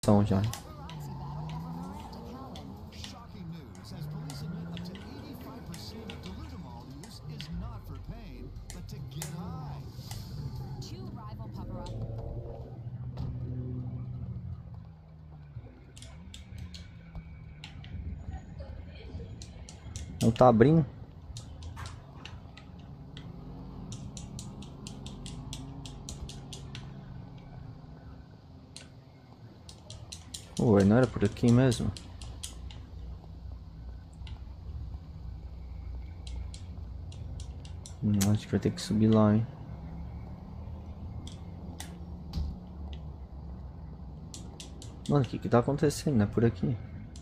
Então já. Não tá abrindo? Ué, não era por aqui mesmo? Acho que vai ter que subir lá, hein? Mano, o que que tá acontecendo? Não é por aqui.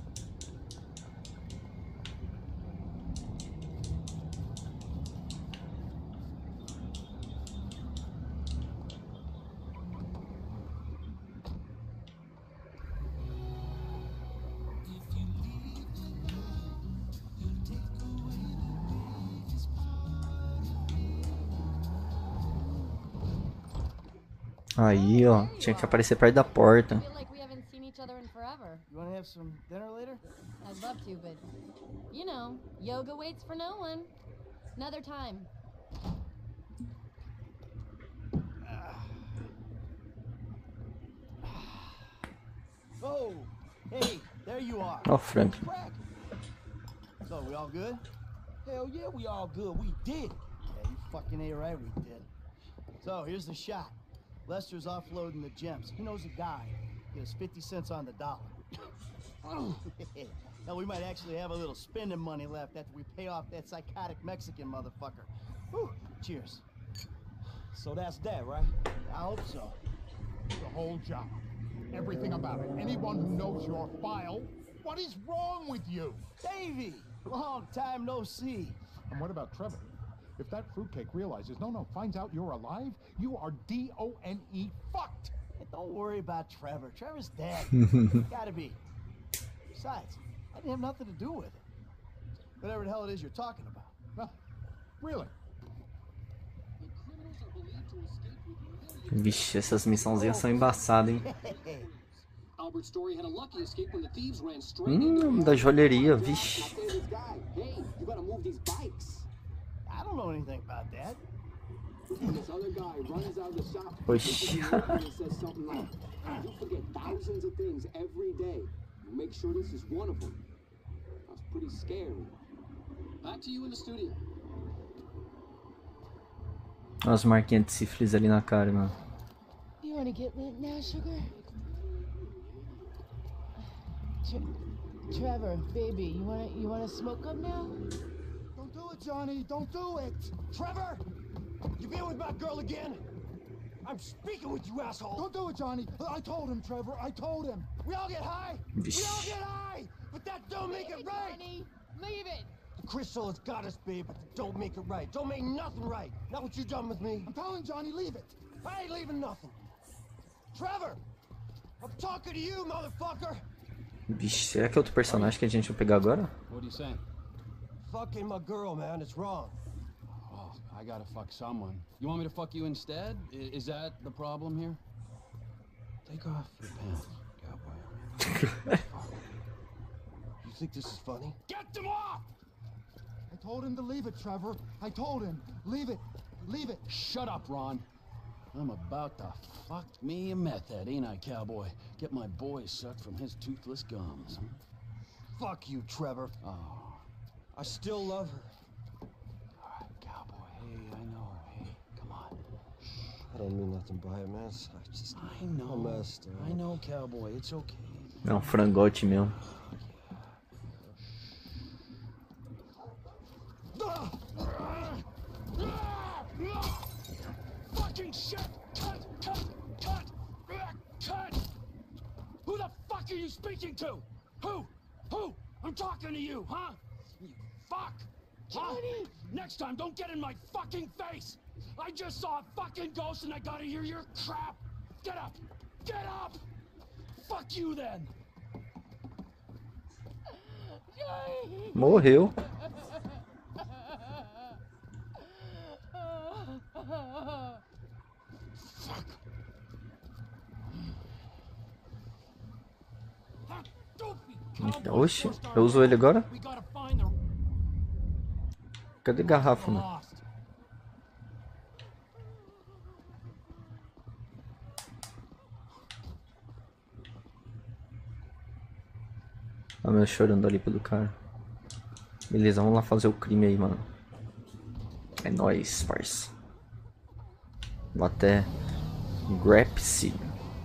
Aí, ó. Tinha que aparecer perto da porta. You want to have some dinner later? I'd love to, but you know, yoga waits for no one. Another time. Oh, hey, there you are. Ó, o Frank. So, we all good? Hell yeah, we all good. We did. Yeah, you fucking ain't right, we did. So, here's the shot. Lester's offloading the gems. He knows a guy. He has 50 cents on the dollar. Now, we might actually have a little spending money left after we pay off that psychotic Mexican motherfucker. Whew. Cheers. So that's that, right? I hope so. The whole job. Everything about it. Anyone who knows your file, what is wrong with you? Davey! Long time no see. And what about Trevor? If that fruitcake realizes, finds out you're alive, you are D-O-N-E fucked. Hey, don't worry about Trevor. Trevor's dead. Gotta be. Besides, I didn't have nothing to do with it. Whatever the hell it is you're talking about. Well, really? Vixe, essas missãozinhas são embaçadas, hein? Albert Story had a lucky escape when the thieves ran straight into Da joalheria, vixe. Hey, you gotta move these bikes. I don't know anything about that. This other guy runs out of the shop Oxi. and says something like, "You forget thousands of things every day. Make sure this is one of them." That's pretty scary. Back to you in the studio. Olha as marquinhas de sífilis ali na cara, mano. You wanna get lit now, sugar? Trevor, baby, you wanna smoke up now? Don't do it, Johnny. Don't do it. Trevor! You been with my girl again? I'm speaking with you, asshole. Don't do it, Johnny. I told him, Trevor. I told him. We all get high. We all get high. But that don't make it right. Johnny, leave it. The crystal has got us, babe, but that don't make it right. Don't make nothing right. Not what you done with me. I'm telling Johnny, leave it. I ain't leaving nothing. Trevor! I'm talking to you, motherfucker. Vixe, será que é outro personagem que a gente vai pegar agora? What are you saying? Fucking my girl, man. It's wrong. Oh, I gotta fuck someone. You want me to fuck you instead? Is that the problem here? Take off your pants, cowboy. You think this is funny? Get them off! I told him to leave it, Trevor. I told him. Leave it. Leave it. Shut up, Ron. I'm about to fuck me a meth head, ain't I, cowboy? Get my boy sucked from his toothless gums. Fuck you, Trevor. Oh. I still love her. All right, cowboy. Hey, I know. Hey, come on. I don't mean nothing by it, man. I know. I'm messed up. I know, cowboy. It's okay. É um frangote mesmo. Fucking shit! Cut! Who the fuck are you speaking to? Who? I'm talking to you, huh? You fuck! Johnny! Next time, don't get in my fucking face! I just saw a fucking ghost and I gotta hear your crap! Get up! Get up! Fuck you then! Morreu. Fuck. Oxi, eu uso ele agora? Cadê garrafa, mano? Olha meu chorando ali pelo cara. Beleza, vamos lá fazer o crime aí, mano. É nóis, parça. Vou até Grapsy.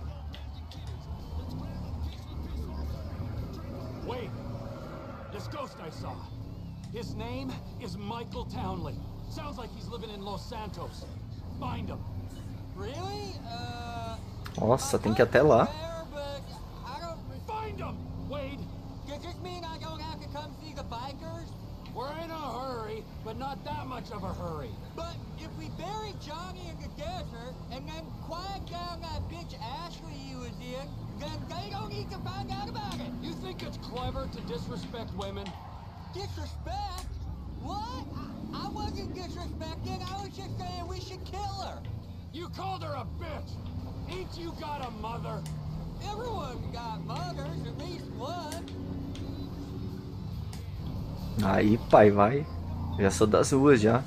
Wait, this ghost I saw. His name is Michael Townley. Sounds like he's living in Los Santos. Find him. Really? Nossa, tem que ir até lá. Find him, Wade. Does this mean I don't have to come see the bikers? We're in a hurry, but not that much of a hurry. But if we bury Johnny in the desert and then quiet down that bitch Ashley he was in, then they don't need to find out about it. You think it's clever to disrespect women? Disrespect? What? I wasn't disrespecting. I was just saying we should kill her. You called her a bitch. Ain't you got a mother? Everyone got mothers, at least one. Aí, pai, vai. Já sou das ruas já.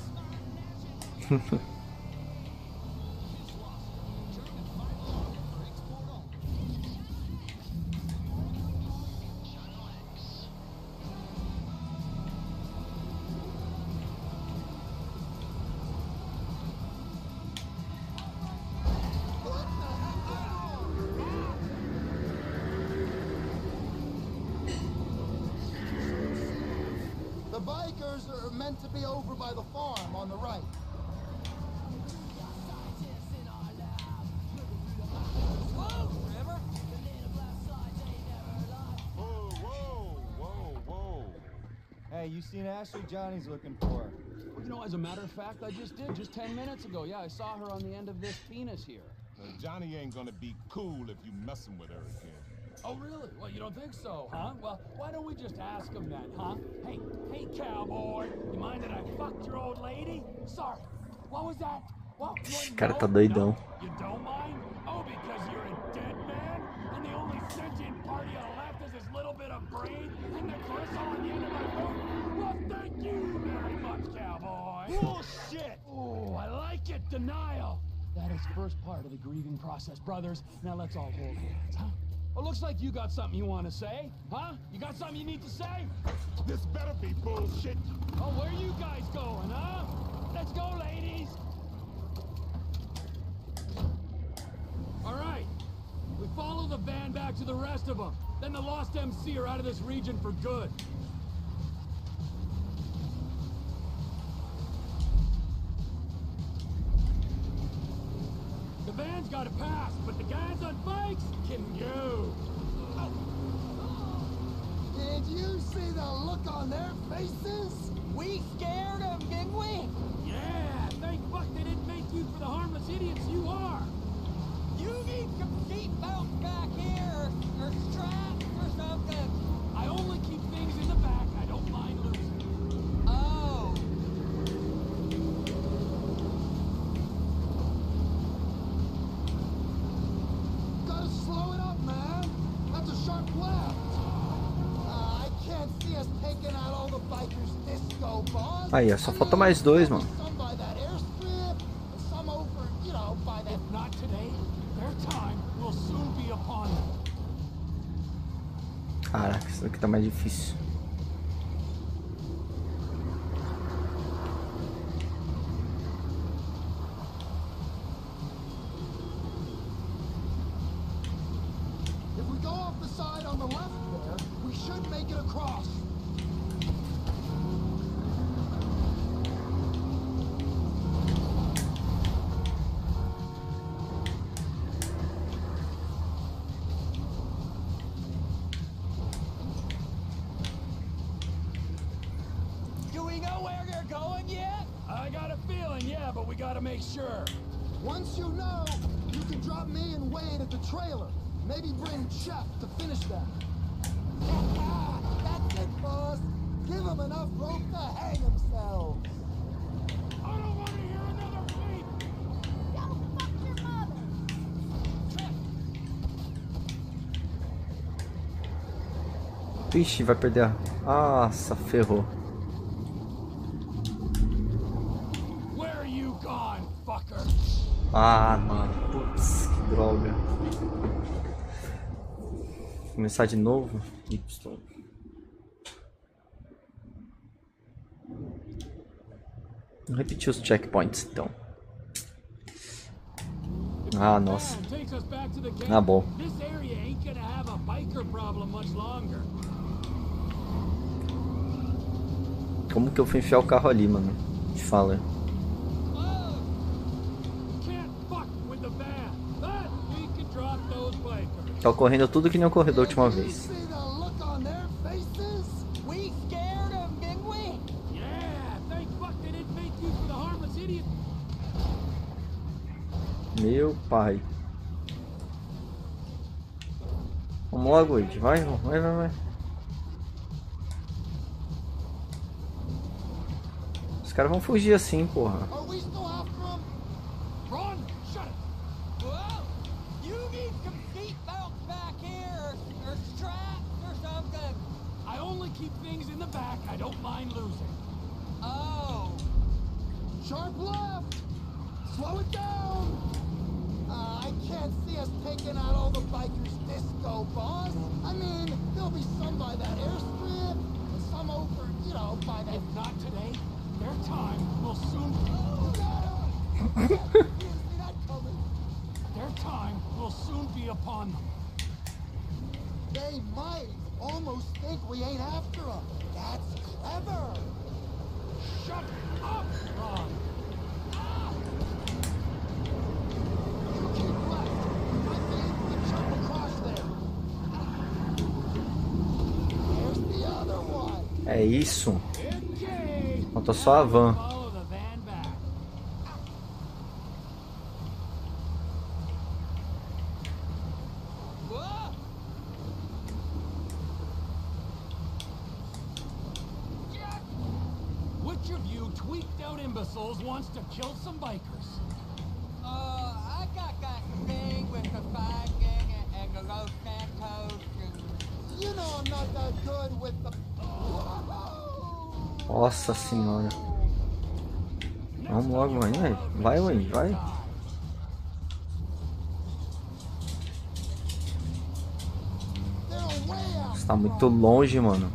The bikers are meant to be over by the farm on the right. Whoa, Trevor. Whoa. Hey, you seen Ashley? Johnny's looking for her. Well, you know, as a matter of fact, I just did, just 10 minutes ago. Yeah, I saw her on the end of this penis here. Johnny ain't gonna be cool if you messing with her again. Oh, really? Well, you don't think so, huh? Well, why don't we just ask him then, huh? Hey, cowboy, you mind that I fucked your old lady? Sorry. What was that? What? Esse cara tá doidão. No? You don't mind? Oh, because you're a dead man? And the only sentient part you left is this little bit of brain and the gristle on the end of my boot? Well, thank you very much, cowboy. Bullshit! Oh, I like it, denial. That is first part of the grieving process, brothers. Now let's all hold hands, huh? Well, looks like you got something you want to say, huh? You got something you need to say? This better be bullshit. Oh, where you guys going, huh? Let's go, ladies. All right. We follow the van back to the rest of them. Then the Lost MC are out of this region for good. The van's got a pass, but the guys on bikes can go. Did you see the look on their faces? We scared them, didn't we? Yeah, thank fuck they didn't make you for the harmless idiots you are. You need some seatbelts back here, or straps or something. I only keep things in the back I don't mind losing. Oh. Gotta slow it up, man. That's a sharp left. I can't see us taking out all the bikers disco, boss. Aí, ó, só falta mais dois, mano. Some by that airstrip, and some over, you know, by that. If not today, their time will soon be upon them. Caraca, isso daqui tá mais difícil. If we go off the side on the left there, we should make it across. Do we know where they're going yet? I got a feeling, yeah, but we gotta make sure. Once you know, you can drop me and Wade at the trailer. Maybe bring Chef to finish that. That's it, boss. Give them enough rope to hang themselves. I don't want to hear another beep. Don't fuck your mother. Ixi, vai perder a... Nossa, ferrou. Ah, mano. Putz, que droga. Vou começar de novo. Y. Vou repetir os checkpoints, então. Ah, nossa. Ah, bom. Como que eu fui enfiar o carro ali, mano? Me fala. Tá ocorrendo tudo que nem ocorreu da última vez. Meu pai. Vamos logo, Wade. Vai. Os caras vão fugir assim, porra. Sharp left! Slow it down! I can't see us taking out all the bikers disco, boss. I mean, there'll be some by that airstrip, and some over, you know, by that... If not today, their time will soon... Their time will soon be upon them. They might almost think we ain't after them. That's clever! Shut up, Ron! You keep left. I think we can jump across there. There's the other one. É isso. Falta só a van. Wants to kill some bikers. I got that thing with the biking and the Los Santos and... You know I'm not that good with the... Nossa senhora. Vamos logo, mãe. Vai, Wayne, vai. Você tá muito longe, mano.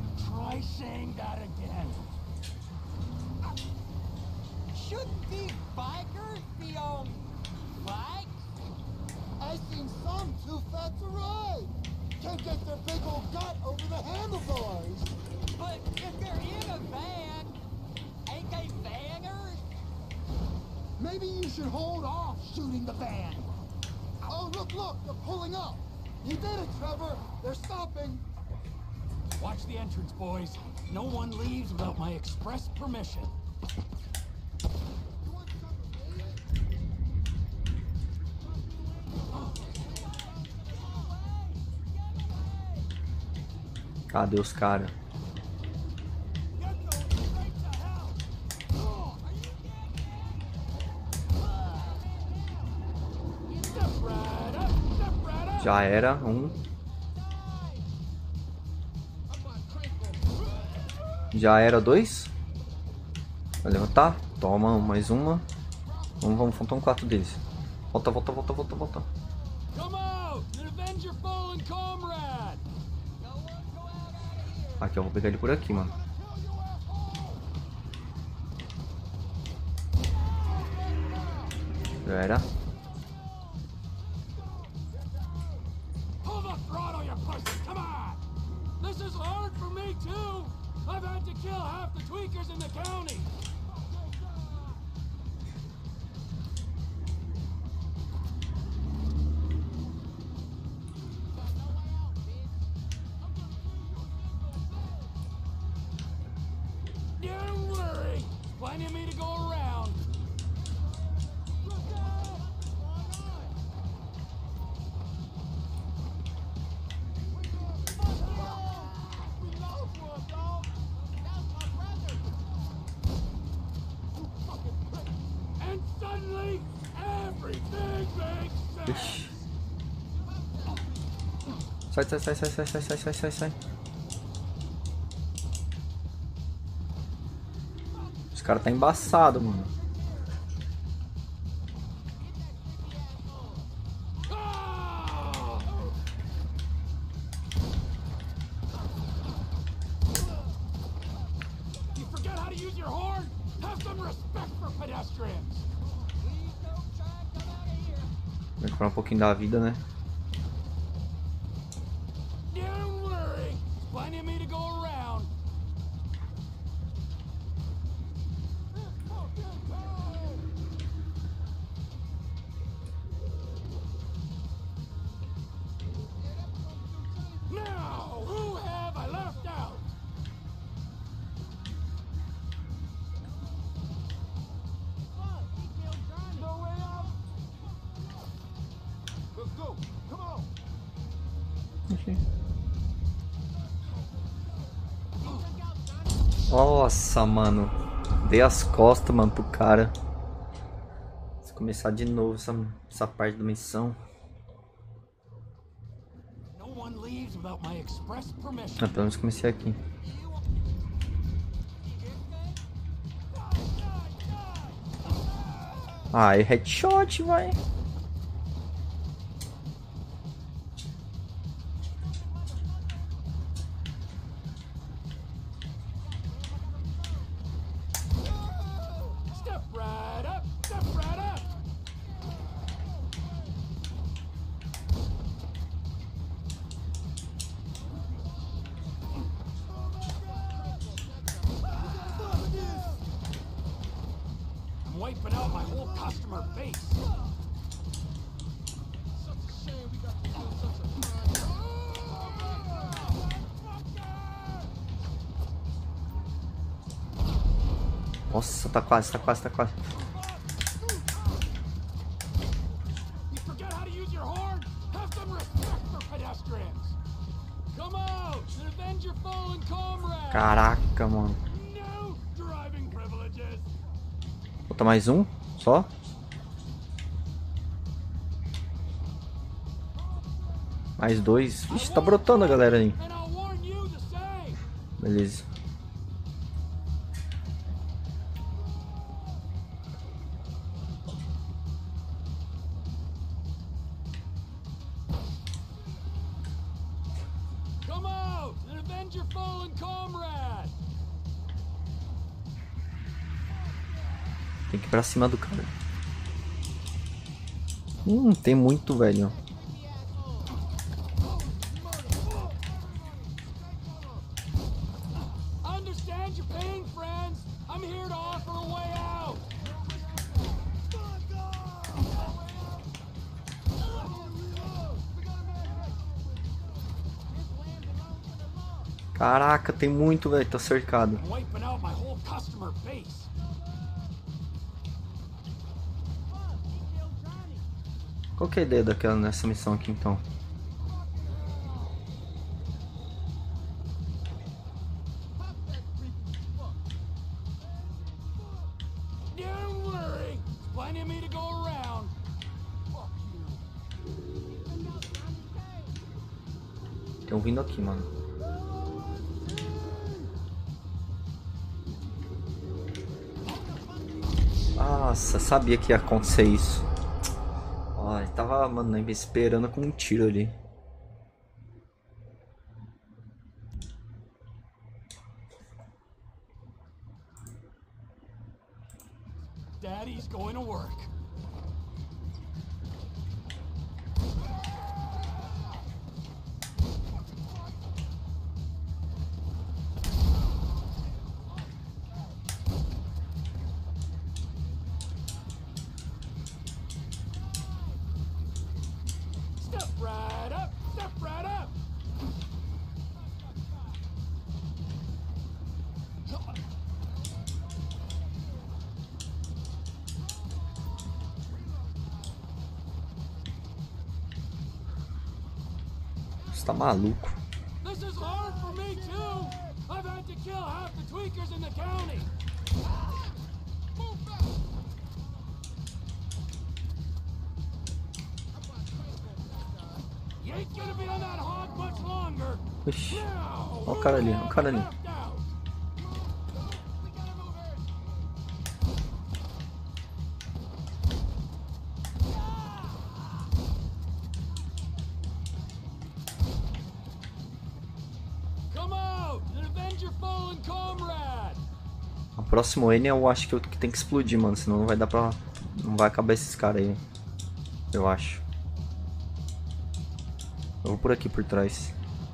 Maybe you should hold off shooting the van. Oh, look, they're pulling up. You did it, Trevor. They're stopping. Watch the entrance, boys. No one leaves without my express permission. Cadê os caras? Já era um. Já era dois. Vai levantar. Toma mais uma. Vamos, faltam 4 deles. Volta. Aqui, eu vou pegar ele por aqui, mano. Já era. Plenty of me to go around. And suddenly, everything makes sense. Sai. cara tá embaçado, mano. You forget how to use your horn? Have some respect for pedestrians. Vai recuperar um pouquinho da vida, né? Don't worry. Plenty of me to go around. Now, who have I left out? No way out. Let's go. Come on. Nossa, mano. Dei as costas, mano, pro cara. Vou começar de novo essa parte da missão. No one leaves without my express permission. Ah, pelo menos comecei aqui. Ah, é headshot, vai. Step right up. Step right up. I'm wiping out my whole customer base. Nossa, tá quase, tá quase, tá quase. You forget how to use your horn? Have some respect for pedestrians. Come out and avenge your fallen comrade. Caraca, mano. No driving privileges. Botar mais um? Só? Mais dois. Ixi, tá brotando a galera aí. And I'll warn you the same. Beleza. Come out and avenge your fallen comrade. Tem que ir pra cima do cara. Tem muito, velho. Understand your pain, friends. I'm here to offer a way out. Caraca, tem muito, velho. Tá cercado. I'm wiping out my whole customer base. Qual que é a ideia daquela nessa missão aqui, então? Don't worry. Plenty of me to go around. Tem um vindo aqui, mano. Nossa, sabia que ia acontecer isso. Ó, ele tava, mano, me esperando com um tiro ali. Daddy's going to work. Step right up. Step right up. Você tá maluco. This is hard for me too. I've had to kill half the tweakers in the county. Move back. You ain't gonna be on that hog much longer. Ixi. Now, Ó o cara ali, ó o cara ali. left out. Avenge your fallen comrade. O próximo N eu acho que eu que tem que explodir, mano. Senão não vai dar pra... Não vai acabar esses caras aí. Eu acho. Eu vou por aqui, por trás.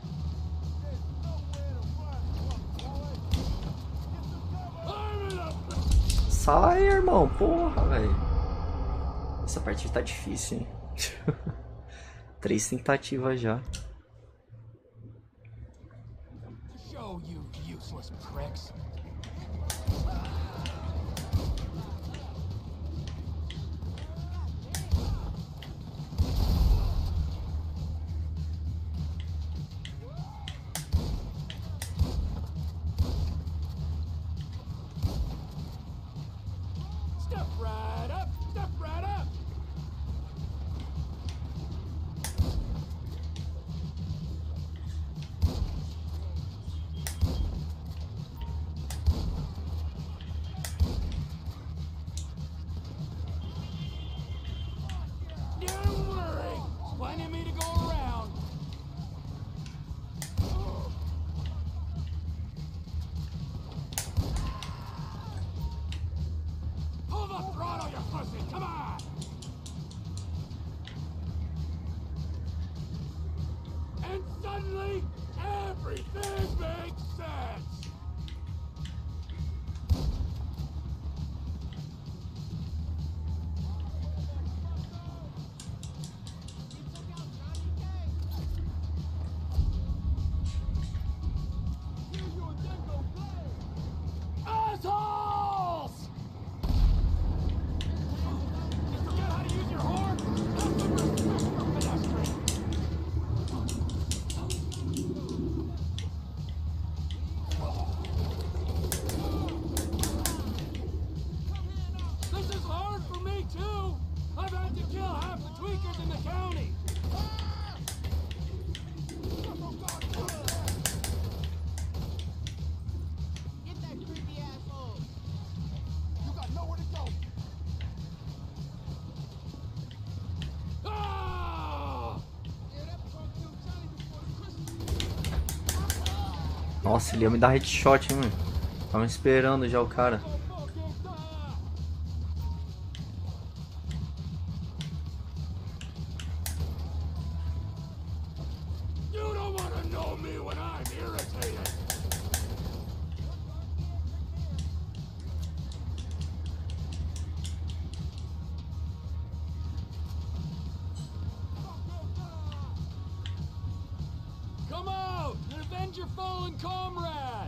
Sai, irmão. Porra, velho. Essa partida tá difícil, hein? 3 tentativas já. Show you useless pricks. Step right up, step right up. Don't worry, plenty of me to go around. Pull the throttle, you pussy! Come on! And suddenly, everything makes sense! Assholes! You forget how to use your horn? Have some respect for pedestrians! This is hard for me, too! I've had to kill half the tweakers in the county! Get that creepy asshole! You got nowhere to go! Ah! Nossa, ele ia me dar headshot, hein, mano. Tava esperando já o cara. You don't want to know me when I'm irritated! Come out and avenge your fallen comrade!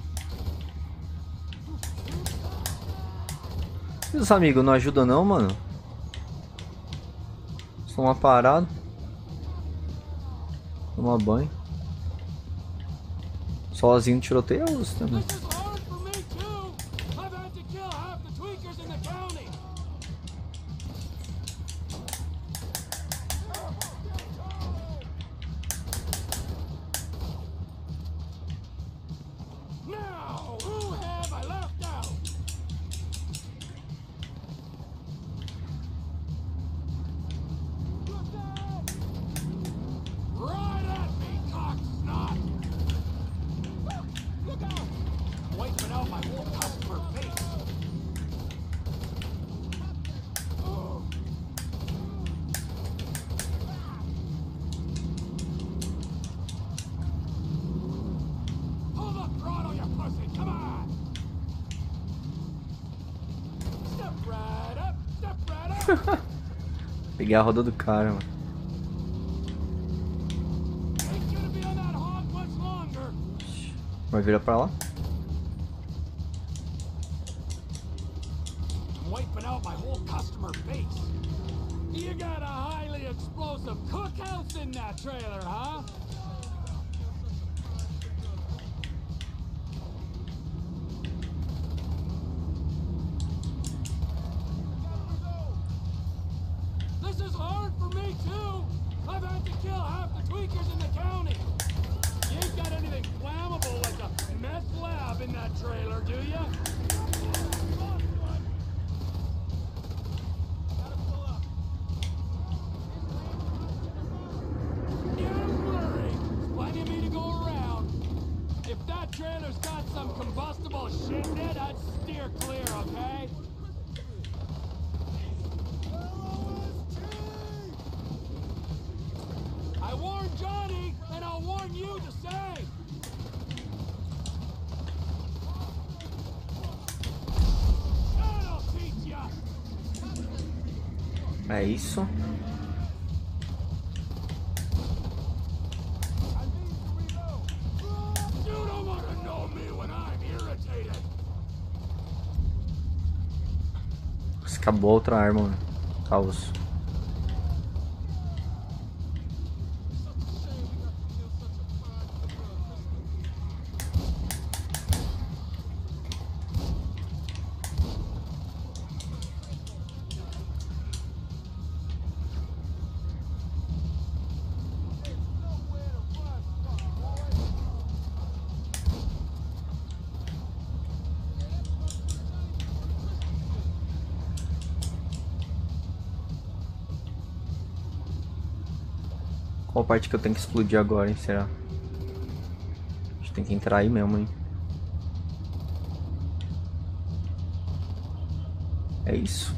E os amigos não ajudam não, mano? Estão lá parados. Tomar banho. Sozinho tiroteia os também. This is hard for me too! I've had to kill half the tweakers in the county! Now, who have I left out? Right at me, cock snot! Look out! Wiping out my whole customer base! Oh. Pull the throttle, you pussy! Come on! Step right up! Step right up! Peguei a roda do cara, mano. Ain't gonna be on that hog much longer! Vai virar pra lá? Wiping out my whole customer base. You got a highly explosive cookhouse in that trailer, huh? This is hard for me, too. I've had to kill half the tweakers in the county. You ain't got anything flammable like a meth lab in that trailer, do ya? Don't worry, plenty of me to go around. If If that trailer's got some combustible shit in it, I'd steer clear, okay? I warned Johnny, and I'll warn you the same. That'll teach ya. É isso. You don't want to know me when I'm irritated. Acabou outra arma, mano. Caos. Qual parte que eu tenho que explodir agora, hein? Será? A gente tem que entrar aí mesmo, hein? É isso.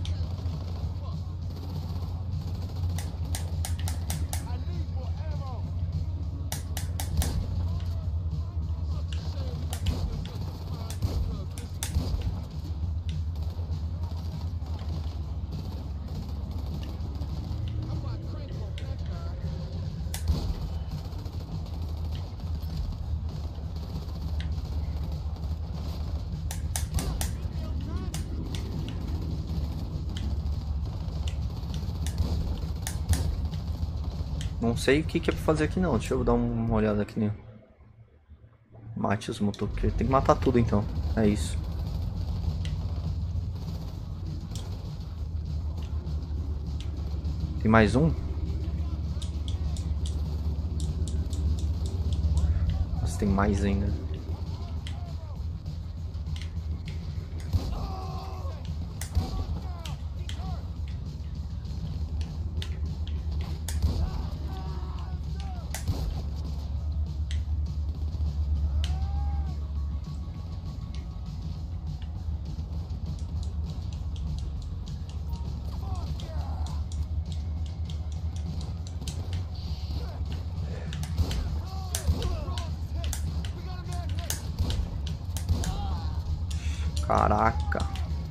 Não sei o que é pra fazer aqui não. Deixa eu dar uma olhada aqui, né? Mate os motoqueiros. Tem que matar tudo então. É isso. Tem mais um? Nossa, tem mais ainda. Caraca.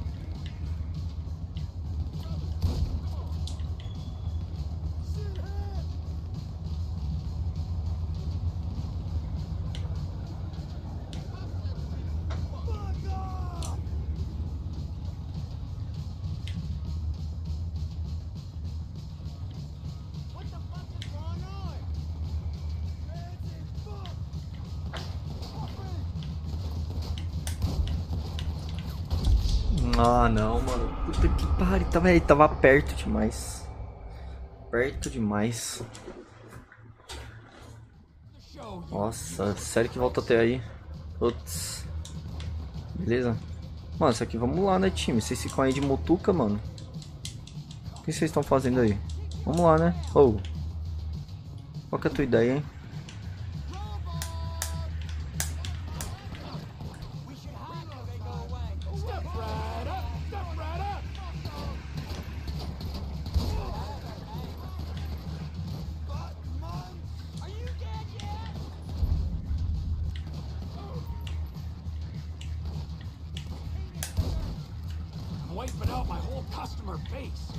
Ah, não, mano. Puta que pariu. Tava perto demais. Perto demais. Nossa, sério que volta até aí? Putz. Beleza? Mano, isso aqui, vamos lá, né, time? Vocês ficam aí de motuca, mano. O que vocês estão fazendo aí? Vamos lá, né? Oh. Qual que é a tua ideia, hein? Wiping out my whole customer base.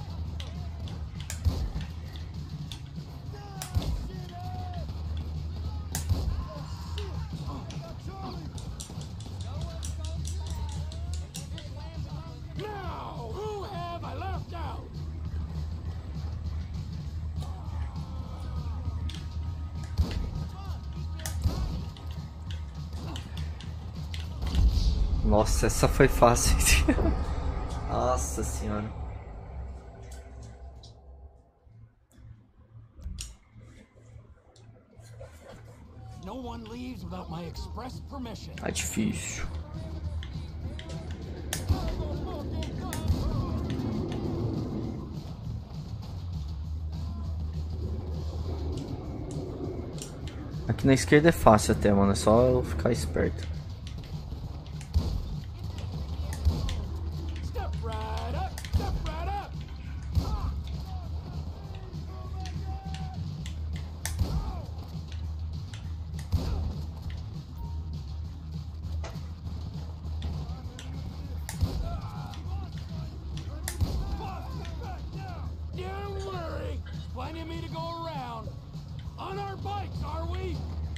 Now, who have I left out? Nossa, essa foi fácil. Nossa senhora. No one leaves without my express permission. Tá difícil. Aqui na esquerda é fácil até, mano. É só eu ficar esperto. Step right up, step right up. Don't worry, plenty of me to go around. On our bikes, are we?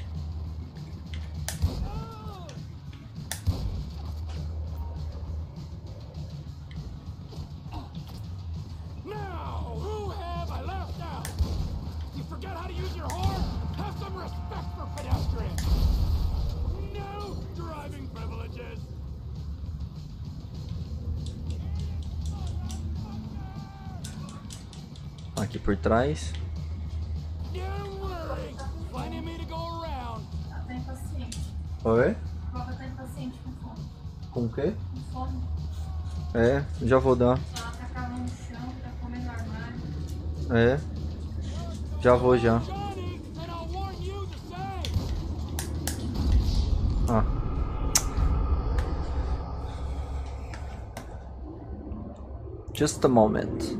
Now, who have I left out? You forget how to use your horn? Have some respect for pedestrians. No driving privileges. Aqui por trás. Don't worry, plenty of me to go around. Ela tá impaciente. Oi? A Boba tá impaciente com fome. Com o quê? Com fome. É, já vou dar. Ela tá com a mão no chão, tá comendo no armário. É. Já vou já. Johnny, and I'll warn you the same. Ah. Just a moment.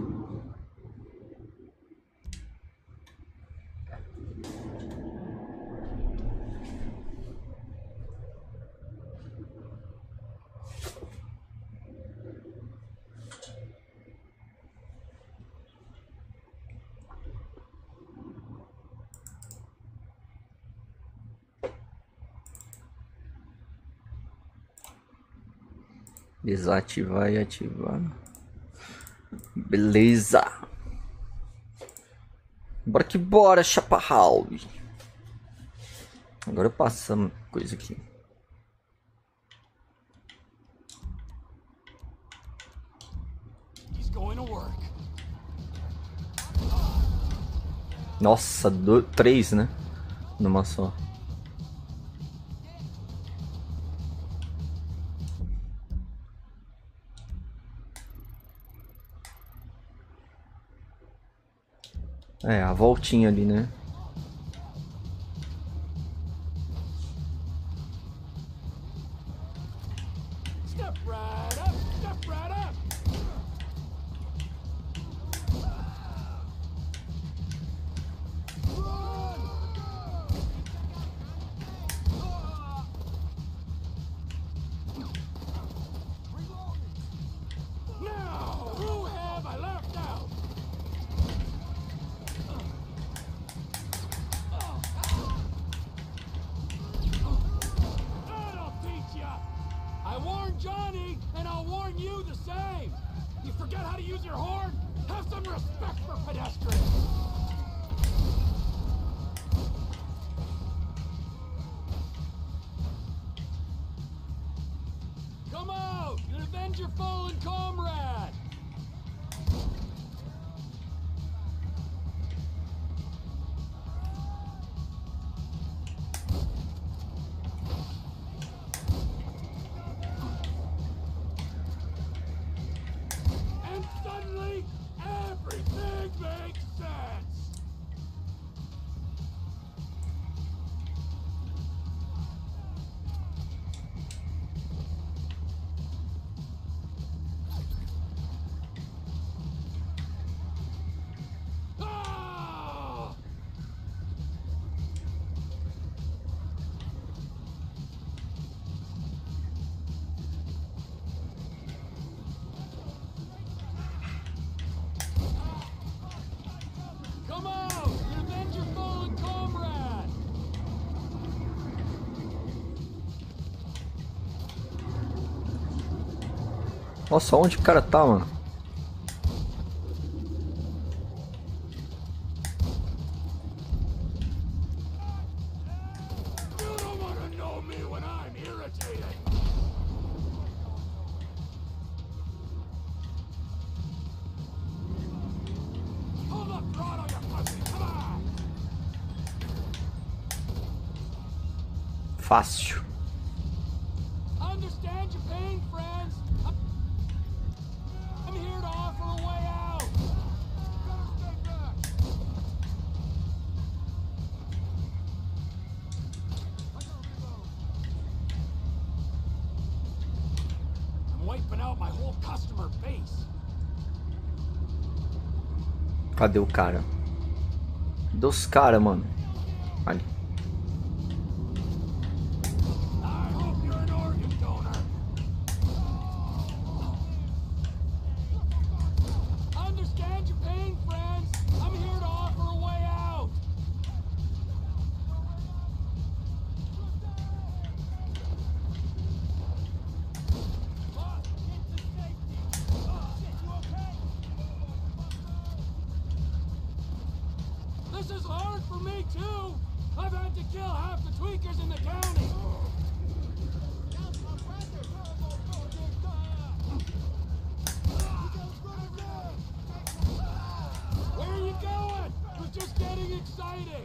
Desativar e ativar. Beleza. Bora que bora, chaparral. Agora passamos coisa aqui. He's going to work. Nossa, três, né? Numa só. É, a voltinha ali, né? Step right up, step right up. Now, who have I left out? That'll teach ya. I warned Johnny, and I'll warn you the same. You forget how to use your horn? Have some respect for pedestrians. Come out and avenge your fallen comrade. And suddenly, everything makes sense. Ah! Come out and avenge your fallen comrade. Nossa, onde o cara tá, mano? You don't want to know me when I'm irritated. Pull the throttle, you pussy! Come on! Fácil. Understand your pain, friends. I'm here to offer a way out. Better stay back. out my whole customer base. Cadê o cara? Dos caras, mano. Ali. I hope you're an organ donor. I understand your pain, friends. I'm here to offer a way out. This is hard for me too. I've had to kill half the tweakers in the county. Where are you going? It was just getting exciting.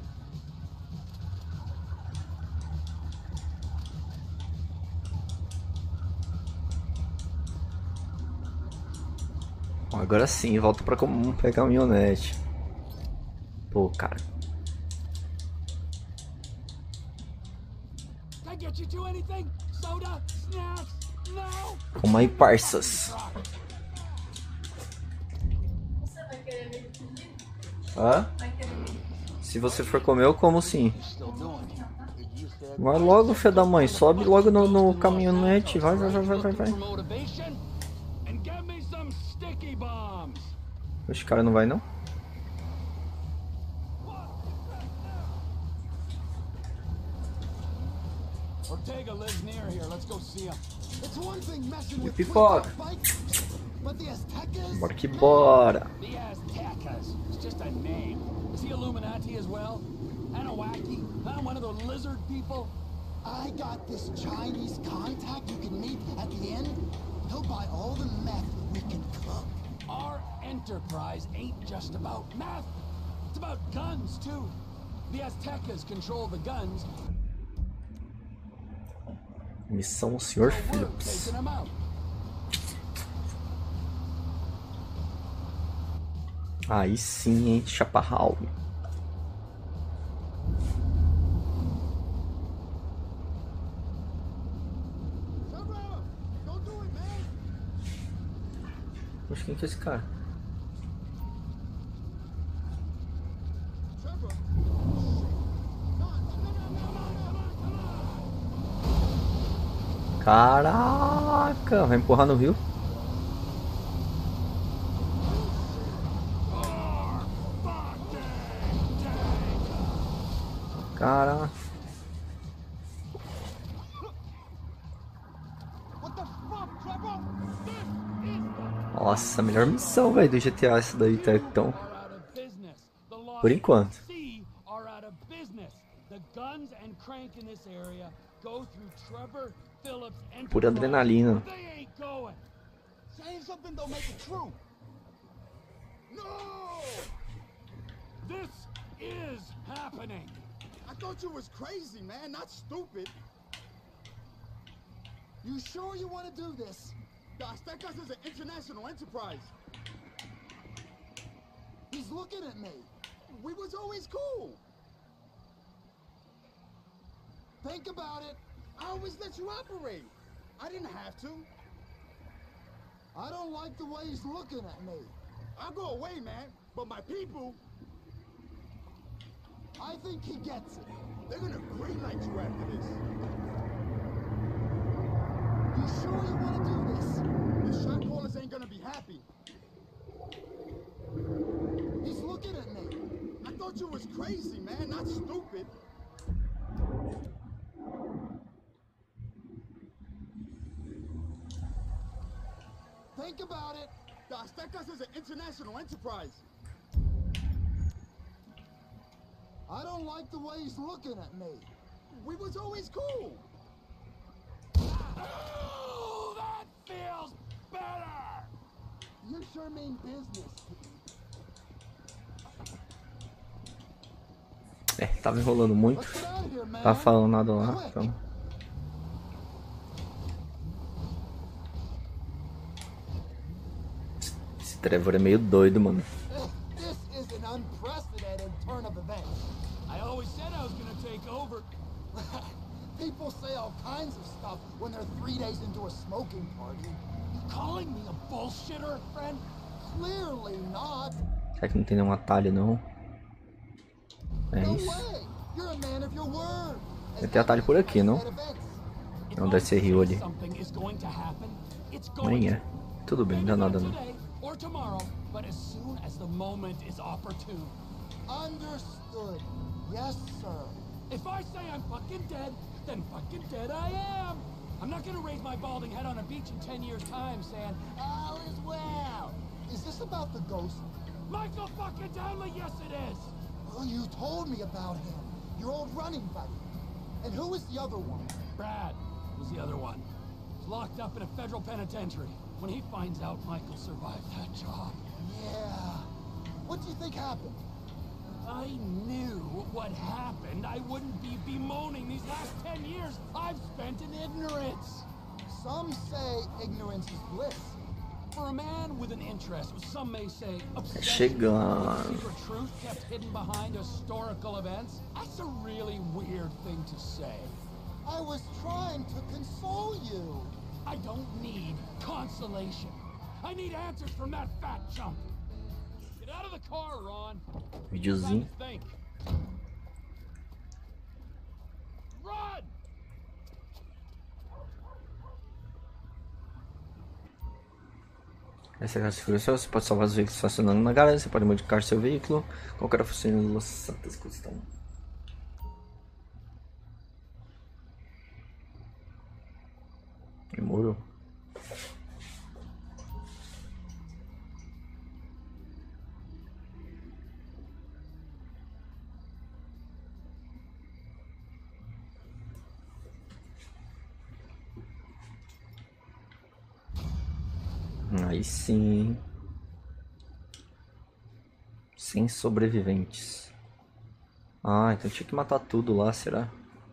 Bom, agora sim, volto pra pegar a caminhonete. Pô, cara. Can I get you two anything? Soda? Snacks? No? Calma aí, parças. Você vai querer ver comigo? Hã? Vai querer ver? Se você for comer, eu como sim. Still doing it. Vai logo, filho da mãe. Sobe logo no caminhonete. Vai. For motivation? And get me some sticky bombs. Esse cara não vai, não? Ortega lives near here. Let's go see him. It's one thing messing with pipoca. bikers, but the Aztecas? Bora que bora. The Aztecas. It's just a name. Is he Illuminati as well? Anunnaki? One of those lizard people? I got this Chinese contact you can meet at the end. He'll buy all the meth we can cook. Our enterprise ain't just about meth. It's about guns, too. The Aztecas control the guns, Missão Sr. so we're Phillips. taking them out. Aí sim, hein, Chaparral. Poxa, quem que é esse cara? Caraca, vai empurrar no rio? Caraca. Nossa, a melhor missão, velho, do GTA essa daí, tá? Então, por enquanto. Pura adrenalina. Saying something don't make it true. No! This is happening. I thought you was crazy, man, not stupid. You sure you want to do this? The Aztecas is an international enterprise. He's looking at me. We was always cool. Think about it. I always let you operate. I didn't have to. I don't like the way he's looking at me. I'll go away, man. But my people, I think he gets it. they're gonna greenlight you after this. You sure you want to do this? The shot callers ain't gonna be happy. He's looking at me. I thought you was crazy, man, not stupid. Think about it. The Aztecas is an international enterprise. I don't like the way he's looking at me. We was always cool. Oh, that feels better. You sure mean business. É, tava enrolando muito. Let's get out of here, man. Tava falando nada lá, Quick. então. Esse Trevor é meio doido, mano. This is an unprecedented turn of events. I always said I was gonna take over. People say all kinds of stuff when they're 3 days into a smoking party. Calling me a bullshitter, friend? Clearly not. Será que não tem nenhum atalho, não? É No isso. way. You're a man of your word. Vai ter atalho por aqui, não? Não deve ser rio ali. Nem é. Tudo bem, não dá nada não. Or tomorrow, but as soon as the moment is opportune. Understood. Yes, sir. If I say I'm fucking dead, then fucking dead I am. I'm not gonna raise my balding head on a beach in 10 years' time saying, all is well. Is this about the ghost? Michael fucking Townley, yes it is. Well, you told me about him. Your old running buddy. And who was the other one? Brad was the other one. He's locked up in a federal penitentiary. When he finds out Michael survived that job. Yeah. What do you think happened? I knew what happened. I wouldn't be bemoaning these last 10 years I've spent in ignorance. Some say ignorance is bliss. For a man with an interest, some may say Chegando. secret truth kept hidden behind historical events, that's a really weird thing to say. I was trying to console you. I don't need consolation. I need answers from that fat chump. Get out of the car, Ron. Videozinho. Think. Run! Essa é a configuração. Você pode salvar os veículos estacionando na garagem. Você pode modificar seu veículo. Qualquer oficina de Los Santos custom. Demorou. Aí sim. Sem sobreviventes. Ah, então tinha que matar tudo lá, será?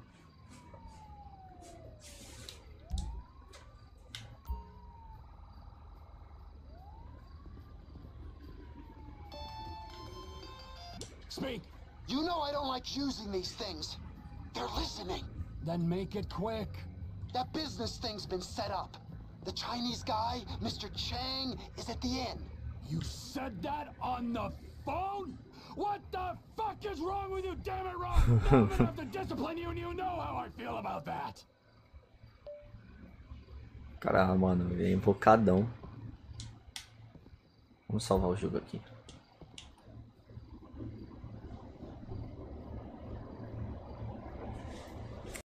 Speak. You know I don't like using these things. They're listening. Then make it quick. That business thing's been set up. The Chinese guy, Mr. Chang, is at the inn. You said that on the phone? What the fuck is wrong with you, damn it, Ron? Now I'm gonna have to discipline you and you know how I feel about that. Caramba, mano, é invocadão. Vamos salvar o jogo aqui.